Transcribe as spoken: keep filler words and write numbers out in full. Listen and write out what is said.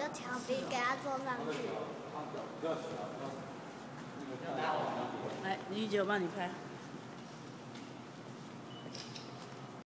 就调冰给它坐上去。 来，李玉姐，我帮你拍。